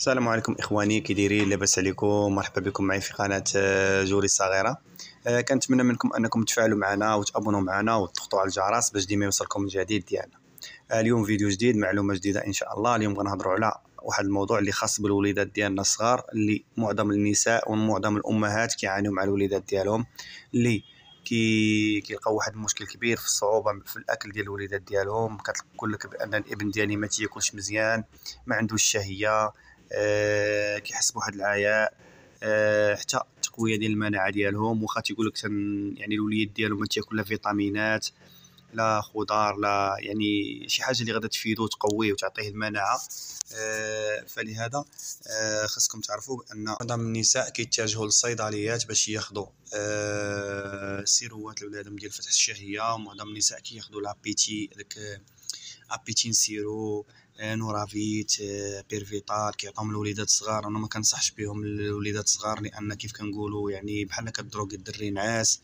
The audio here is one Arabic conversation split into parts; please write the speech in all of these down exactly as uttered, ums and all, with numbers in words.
السلام عليكم اخواني، كي دايرين؟ لاباس عليكم؟ مرحبا بكم معي في قناه آه، جوري الصغيره. آه، كنتمنى منكم انكم تفاعلوا معنا وتابونوا معنا وتضغطوا على الجرس باش ديما يوصلكم الجديد ديالنا. آه، اليوم فيديو جديد، معلومه جديده ان شاء الله. اليوم غنهضروا على واحد الموضوع اللي خاص بالوليدات ديالنا الصغار، اللي معظم النساء ومعظم الامهات كيعانيوا مع الوليدات ديالهم، اللي كي كيلقاو واحد المشكل كبير في الصعوبه في الاكل ديال الوليدات ديالهم. كتقول لك بان الابن ديالي ما تياكلش مزيان، ما عندوش الشهيه، آه كيحس بواحد العياء، آه حتى التقويه ديال المناعه ديالهم. واخا تيقول لك يعني الوليد ديالو ما تياكل لا فيتامينات لا خضار لا يعني شي حاجه اللي غادا تفيدو وتقويه وتعطيه المناعه. آه فلهذا آه خاصكم تعرفوا بان معظم النساء كيتجهوا للصيدليات باش ياخذوا آه سيروات لولادهم ديال فتح الشهيه. معظم النساء كياخذوا لابيتي، داك ابيتين سيرو، آه نورافيت، آه بيرفيتال، كيعطيهم الوليدات الصغار. انا ما كنصحش بهم الوليدات الصغار، لان كيف كنقولوا يعني بحال كدروك الدري نعاس،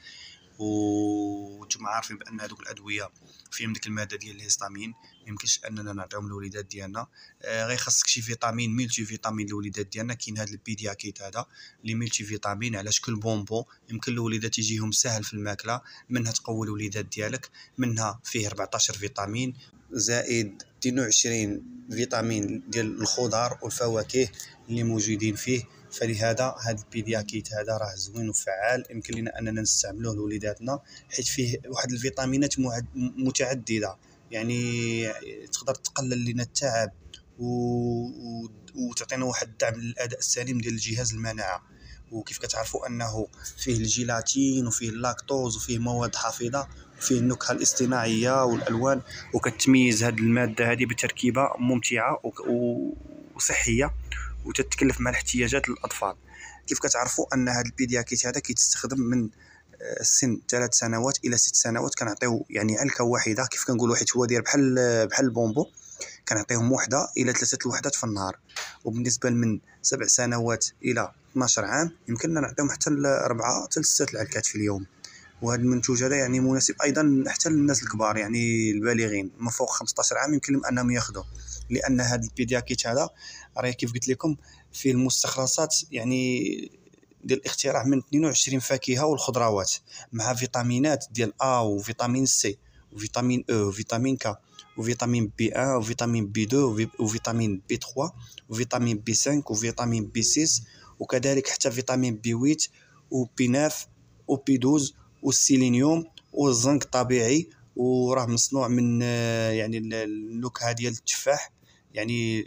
وانتم عارفين بان هذوك الادويه فيهم ديك الماده ديال الهستامين، ميمكنش اننا نعطيهم الوليدات ديالنا. آه غير خاصك شي فيتامين ميلتي فيتامين للوليدات ديالنا. كاين هذا البيدياكيت هذا اللي ميلتي فيتامين على شكل بونبو، يمكن الوليدات يجيهم ساهل في الماكله، منها تقوي الوليدات ديالك. منها فيه أربعطاش فيتامين زائد اثنين وعشرين فيتامين ديال الخضار والفواكه اللي موجودين فيه. فلهذا هذا البيدياكيت هذا راه زوين وفعال، يمكن لنا اننا نستعملوه لوليداتنا، حيت فيه واحد الفيتامينات متعدده، يعني تقدر تقلل لنا التعب و... و... وتعطينا واحد الدعم للاداء السليم ديال الجهاز المناعه. وكيف كتعرفوا انه فيه الجيلاتين وفيه اللاكتوز وفيه مواد حافظه وفيه النكهه الاصطناعيه والالوان، وكتميز هذه الماده هذه بتركيبه ممتعه و... وصحيه وتتكلف مع الاحتياجات للاطفال. كيف كتعرفوا ان هذا البيدياكيت هذا كيتستخدم من سن ثلاث سنوات الى ست سنوات. كنعطيو يعني علكه واحده كيف كنقولوا، حيت هو داير بحال بحال البومبو، كنعطيهم وحده الى ثلاثه الوحدات في النهار. وبالنسبه من سبع سنوات الى اثناش عام يمكننا نعطيهم حتى لاربعه حتى لسته العلكات في اليوم. وهذا المنتوج هذا يعني مناسب ايضا حتى للناس الكبار، يعني البالغين من فوق خمسطاش عام يمكن لهم انهم ياخذوه، لان هذا البيدياكيت هذا راه كيف قلت لكم فيه المستخلصات يعني ديال الاختراع من اثنين وعشرين فاكهه والخضروات، مع فيتامينات ديال ا وفيتامين سي وفيتامين او وفيتامين ك وفيتامين بي واحد وفيتامين بي اثنين وفيتامين بي ثلاثة وفيتامين بي خمسة وفيتامين بي ستة، وكذلك حتى فيتامين بي ثمانية وبي تسعة وبي اثناشر والسيلينيوم والزنك الطبيعي. وراه مصنوع من يعني النكهه ديال التفاح، يعني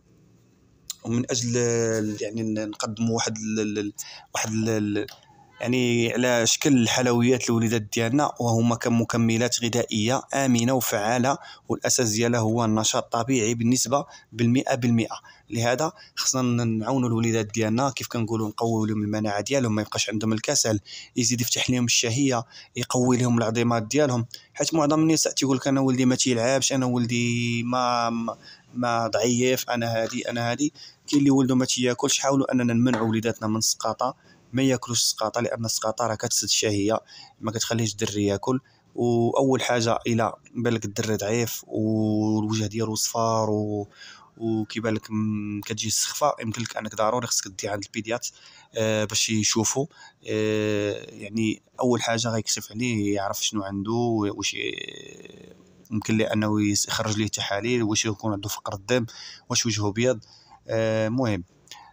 ومن اجل يعني نقدموا واحد ال واحد ال يعني على شكل الحلويات للوليدات ديالنا، وهما كمكملات غذائيه امنه وفعاله، والاساس ديالها هو النشاط الطبيعي بالنسبه بالمئة بالمئة. لهذا خصنا نعاونوا الوليدات ديالنا، كيف كنقولوا نقويو لهم المناعه ديالهم، ما يبقاش عندهم الكسل، يزيد يفتح لهم الشهيه، يقوي لهم العظيمات ديالهم. حيت معظم النساء تيقول لك انا ولدي ما تيلعبش، انا ولدي ما ما ضعيف، انا هادي انا هادي. كاين اللي ولده ما تياكلش. حاولوا اننا نمنعوا وليداتنا من السقاطه، ما ياكلوش السقاطه، لان السقاطه راه كتسد الشهيه، ما كتخليش الدري ياكل. واول حاجه الى بان لك الدري ضعيف والوجه ديالو صفار و وكيبان لك كتجي السخفه، يمكن لك انك ضروري خصك دي عند البيديات آه باش يشوفوا. آه يعني اول حاجه غيكشف عليه، يعرف شنو عنده، واش يمكن ليه انه يخرج ليه تحاليل، واش يكون عنده فقر الدم، واش وجهه ابيض. آه مهم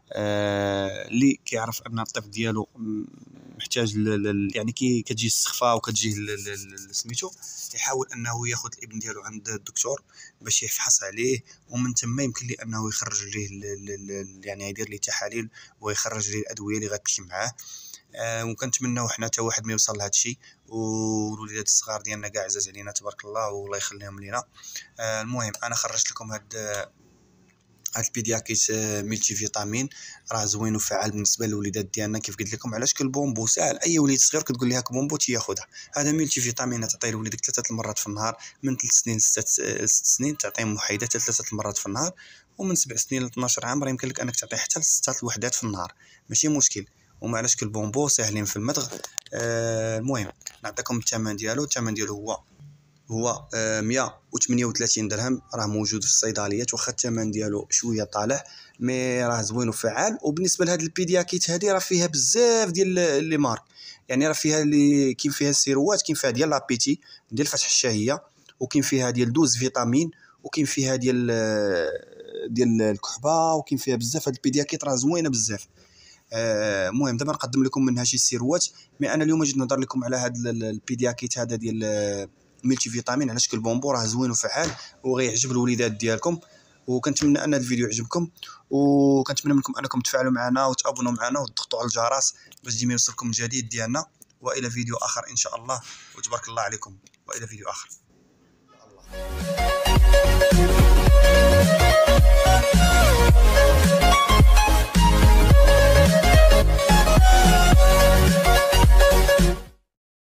آه اللي كيعرف ان الطفل ديالو محتاج يعني كي كتجي السخفه وكتجيه سميتو، يحاول انه ياخذ الابن ديالو عند الدكتور باش يفحص عليه، ومن ثم يمكن ليه انه يخرج ليه يعني يدير ليه تحاليل ويخرج ليه الادويه اللي غتمشي معاه. آه وكنتمناو حنا حتى واحد ما يوصل لهذا الشيء، والوليدات الصغار ديالنا كاع عزاز علينا تبارك الله والله يخليهم لينا. آه المهم انا خرجت لكم هاد هاد البيدياكيت ملتي فيتامين، راه زوين وفعال بالنسبه للوليدات ديالنا. كيف قلت لكم على شكل بومبو ساهل، اي وليد صغير كتقول ليه هاك بومبو تياخذها. هذا ملتي فيتامين تعطيه لوليدك ثلاثه المرات في النهار، من ثلاث سنين لست سنين تعطيهم وحيده ثلاثه المرات في النهار، ومن سبع سنين ل اثناش عام راه يمكن لك انك تعطيه حتى لسته الوحدات في النهار، ماشي مشكل. وما على شكل بومبو ساهلين في المضغ. آه المهم نعطيكم الثمن ديالو. الثمن ديالو هو هو مية وثمانية وثلاثين درهم، راه موجود في الصيدليات، واخا الثمن ديالو شويه طالع مي راه زوين وفعال. وبالنسبه لهاد البيدياكيت هادي راه فيها بزاف ديال لي مارك، يعني راه فيها اللي كاين فيها السيروات، كاين فيها ديال لابيتي ديال فتح الشهيه، وكاين فيها ديال دوز فيتامين، وكاين فيها ديال ديال الكحبه، وكاين فيها بزاف. هاد البيدياكيت راه زوينه بزاف. المهم دابا نقدم لكم منها شي سيروات، مي انا اليوم جيت نهضر لكم على هاد البيدياكيت هذا ديال ملتي فيتامين على شكل بونبو، راه زوين وفعال وغيعجب الوليدات ديالكم. وكنتمنى ان الفيديو يعجبكم، وكنتمنى منكم انكم تفاعلوا معنا وتابونوا معنا وتضغطوا على الجرس باش ديما يوصلكم الجديد ديالنا. والى فيديو اخر ان شاء الله، وتبارك الله عليكم، والى فيديو اخر. الله.